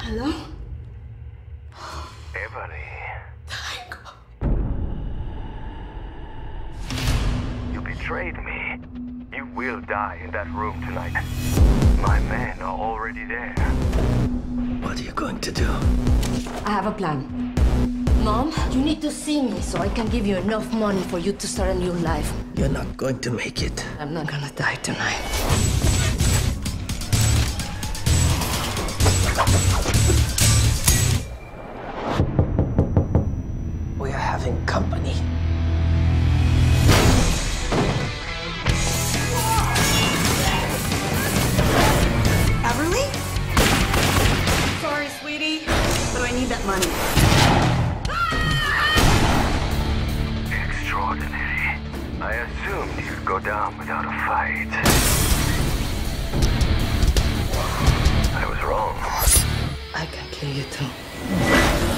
Hello? Ebony, Thank you betrayed me. You will die in that room tonight. My men are already there. What are you going to do? I have a plan. Mom, you need to see me so I can give you enough money for you to start a new life. You're not going to make it. I'm not gonna die tonight. We are having company. Everly? Sorry, sweetie, but I need that money. Extraordinary. I assumed you'd go down without a fight. I was wrong. I can kill you too.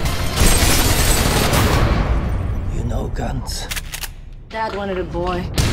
You know guns. Dad wanted a boy.